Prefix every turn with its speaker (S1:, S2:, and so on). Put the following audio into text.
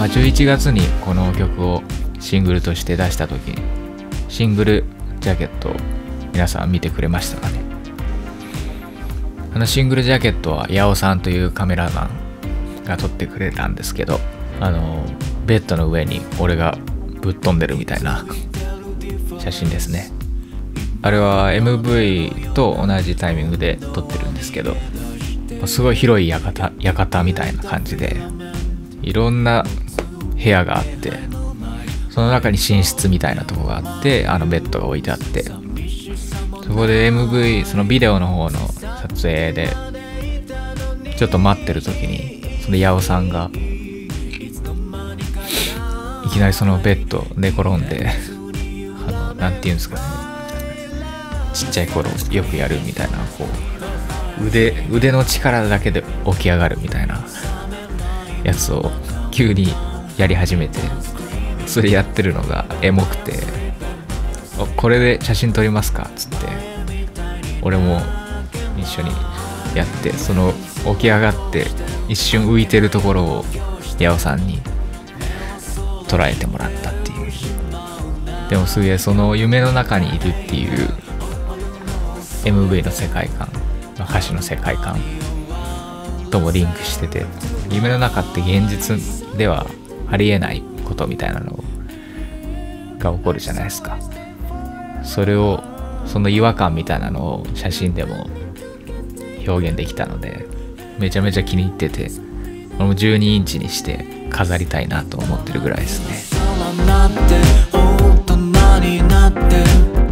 S1: 11月にこの曲をシングルとして出した時にシングルジャケットを皆さん見てくれましたかね。シングルジャケットはヤオさんというカメラマンが撮ってくれたんですけど、ベッドの上に俺がぶっ飛んでるみたいな写真ですね。あれは MV と同じタイミングで撮ってるんですけど、すごい広い館みたいな感じでいろんな部屋があって、その中に寝室みたいなとこがあって、ベッドが置いてあって、そこで MV そのビデオの方の撮影でちょっと待ってる時に、そのヤオさんがいきなりそのベッド寝転んでなんていうんですかね、ちっちゃい頃よくやるみたいな、こう腕の力だけで起き上がるみたいなやつを急にやり始めて、それやってるのがエモくて、これで写真撮りますかっつって、俺も一緒にやって、その起き上がって一瞬浮いてるところをヤオさんに捉えてもらったっていう。でもすげえその夢の中にいるっていう MV の世界観、歌詞の世界観ともリンクしてて、夢の中って現実ではありえないことみたいなのが起こるじゃないですか。それを、その違和感みたいなのを写真でも表現できたので、めちゃめちゃ気に入ってて、俺も12インチにして飾りたいなと思ってるぐらいですね。